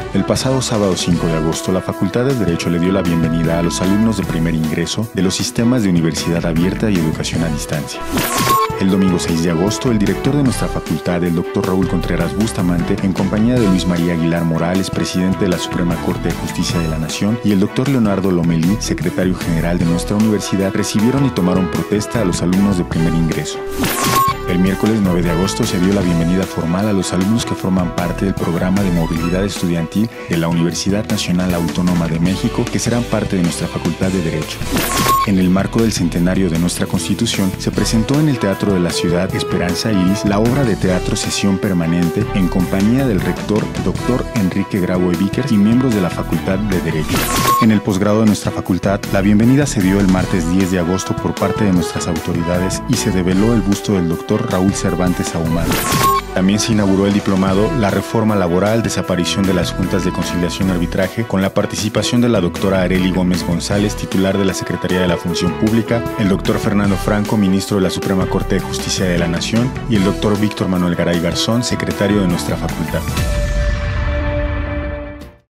El pasado sábado 5 de agosto, la Facultad de Derecho le dio la bienvenida a los alumnos de primer ingreso de los sistemas de Universidad Abierta y Educación a Distancia. El domingo 6 de agosto, el director de nuestra facultad, el Dr. Raúl Contreras Bustamante, en compañía de Luis María Aguilar Morales, presidente de la Suprema Corte de Justicia de la Nación, y el Dr. Leonardo Lomelí, secretario general de nuestra universidad, recibieron y tomaron protesta a los alumnos de primer ingreso. El miércoles 9 de agosto se dio la bienvenida formal a los alumnos que forman parte del programa de movilidad estudiantil de la Universidad Nacional Autónoma de México, que serán parte de nuestra Facultad de Derecho. En el marco del centenario de nuestra Constitución, se presentó en el Teatro de la Ciudad Esperanza Iris la obra de teatro Sesión Permanente en compañía del rector Dr. Enrique Graue Víquer y miembros de la Facultad de Derecho. En el posgrado de nuestra facultad, la bienvenida se dio el martes 10 de agosto por parte de nuestras autoridades y se develó el busto del Dr. Raúl Cervantes Ahumada. También se inauguró el diplomado La Reforma Laboral, Desaparición de las Juntas de Conciliación y Arbitraje, con la participación de la doctora Arely Gómez González, titular de la Secretaría de la Función Pública, el doctor Fernando Franco, ministro de la Suprema Corte de Justicia de la Nación, y el doctor Víctor Manuel Garay Garzón, secretario de nuestra facultad.